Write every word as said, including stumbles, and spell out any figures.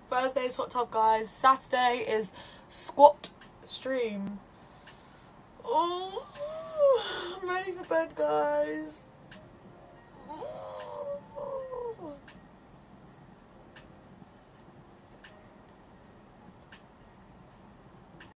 Thursday's hot tub, guys. Saturday is squat stream. Oh, I'm ready for bed, guys.